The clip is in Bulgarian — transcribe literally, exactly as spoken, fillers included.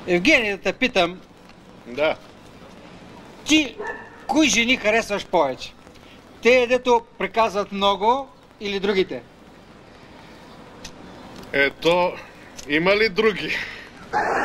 Евгений, да те питам. Да. Ти кои жени харесваш повече? Те, дето приказват много или другите? Ето, има ли други?